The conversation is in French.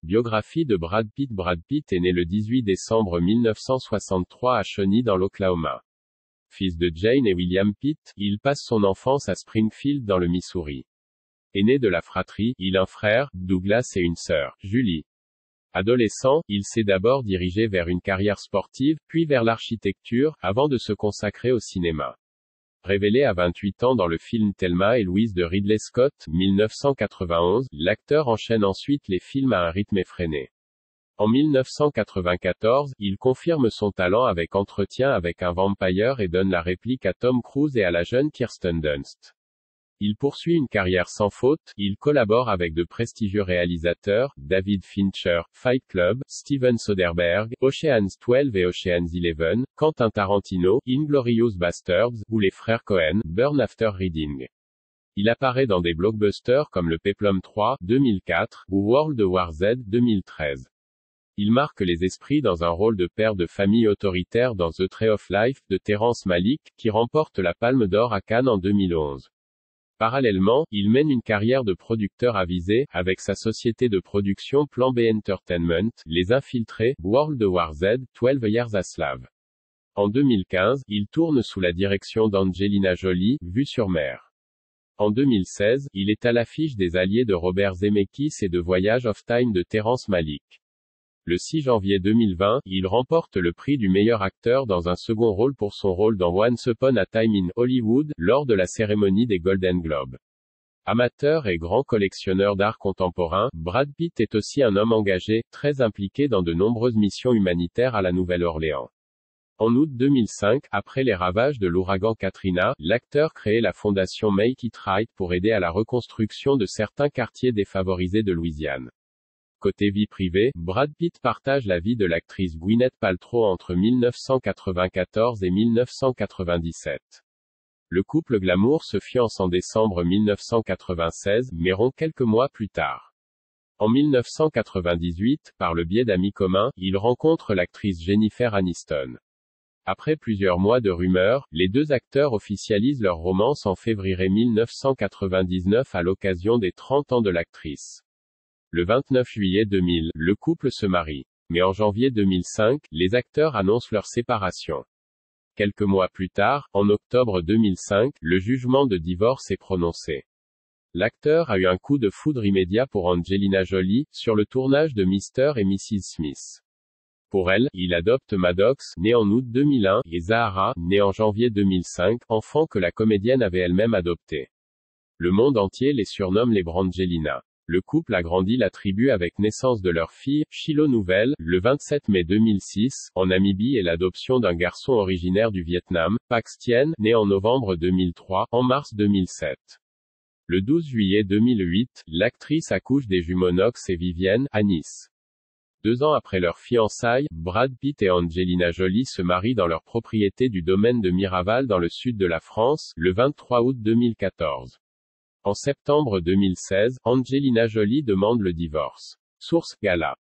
Biographie de Brad Pitt. Brad Pitt est né le 18 décembre 1963 à Shawnee dans l'Oklahoma. Fils de Jane et William Pitt, il passe son enfance à Springfield dans le Missouri. Aîné de la fratrie, il a un frère, Douglas, et une sœur, Julie. Adolescent, il s'est d'abord dirigé vers une carrière sportive, puis vers l'architecture, avant de se consacrer au cinéma. Révélé à 28 ans dans le film Thelma et Louise de Ridley Scott, 1991, l'acteur enchaîne ensuite les films à un rythme effréné. En 1994, il confirme son talent avec Entretien avec un vampire et donne la réplique à Tom Cruise et à la jeune Kirsten Dunst. Il poursuit une carrière sans faute, il collabore avec de prestigieux réalisateurs, David Fincher, Fight Club, Steven Soderbergh, Ocean's 12 et Ocean's 11, Quentin Tarantino, Inglourious Basterds, ou les frères Coen, Burn After Reading. Il apparaît dans des blockbusters comme Le Péplum 3, 2004, ou World War Z, 2013. Il marque les esprits dans un rôle de père de famille autoritaire dans The Tree of Life, de Terrence Malick, qui remporte la Palme d'Or à Cannes en 2011. Parallèlement, il mène une carrière de producteur avisé, avec sa société de production Plan B Entertainment, Les Infiltrés, World War Z, 12 Years a Slave. En 2015, il tourne sous la direction d'Angelina Jolie, Vue sur mer. En 2016, il est à l'affiche des Alliés de Robert Zemeckis et de Voyage of Time de Terrence Malick. Le 6 janvier 2020, il remporte le prix du meilleur acteur dans un second rôle pour son rôle dans Once Upon a Time in Hollywood, lors de la cérémonie des Golden Globes. Amateur et grand collectionneur d'art contemporain, Brad Pitt est aussi un homme engagé, très impliqué dans de nombreuses missions humanitaires à la Nouvelle-Orléans. En août 2005, après les ravages de l'ouragan Katrina, l'acteur crée la fondation Make It Right pour aider à la reconstruction de certains quartiers défavorisés de Louisiane. Côté vie privée, Brad Pitt partage la vie de l'actrice Gwyneth Paltrow entre 1994 et 1997. Le couple glamour se fiance en décembre 1996, mais rompt quelques mois plus tard. En 1998, par le biais d'amis communs, il rencontre l'actrice Jennifer Aniston. Après plusieurs mois de rumeurs, les deux acteurs officialisent leur romance en février 1999 à l'occasion des 30 ans de l'actrice. Le 29 juillet 2000, le couple se marie. Mais en janvier 2005, les acteurs annoncent leur séparation. Quelques mois plus tard, en octobre 2005, le jugement de divorce est prononcé. L'acteur a eu un coup de foudre immédiat pour Angelina Jolie, sur le tournage de Mr. et Mrs. Smith. Pour elle, il adopte Maddox, né en août 2001, et Zahara, née en janvier 2005, enfant que la comédienne avait elle-même adopté. Le monde entier les surnomme les Brangelina. Le couple agrandit la tribu avec naissance de leur fille, Shiloh Nouvelle, le 27 mai 2006, en Namibie et l'adoption d'un garçon originaire du Vietnam, Pax Tien, né en novembre 2003, en mars 2007. Le 12 juillet 2008, l'actrice accouche des jumeaux Knox et Vivienne, à Nice. 2 ans après leur fiançailles, Brad Pitt et Angelina Jolie se marient dans leur propriété du domaine de Miraval dans le sud de la France, le 23 août 2014. En septembre 2016, Angelina Jolie demande le divorce. Source: Gala.